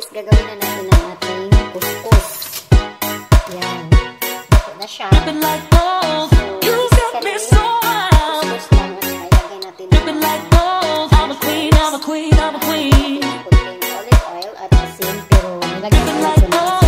gagawin na natin ang ating kuskus. Yan. Ito na siya. So, kuskus lang at ilagay natin ang kunting olive oil at asin, pero nilagay natin ito na asin.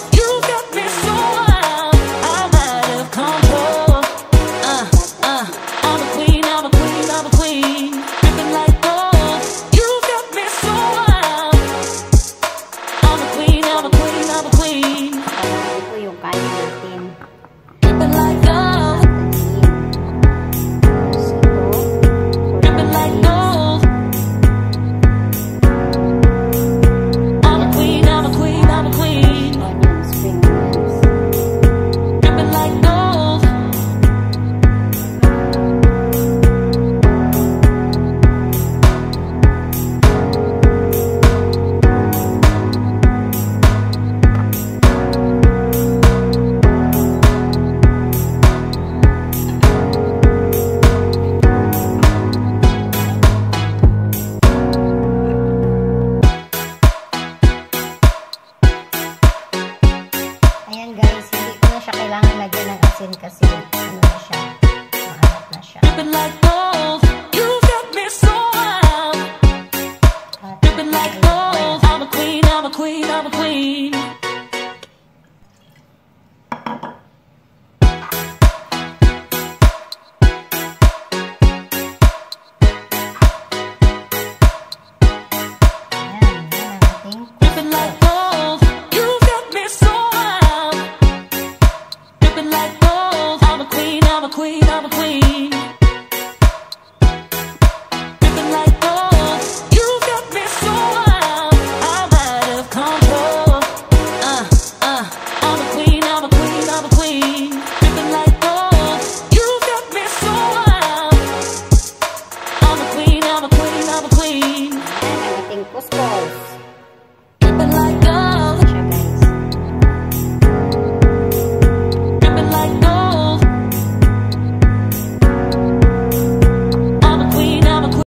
Ayan guys, hindi ko na siya kailangan lagyan ng asin kasi ano na siya, maalat na siya.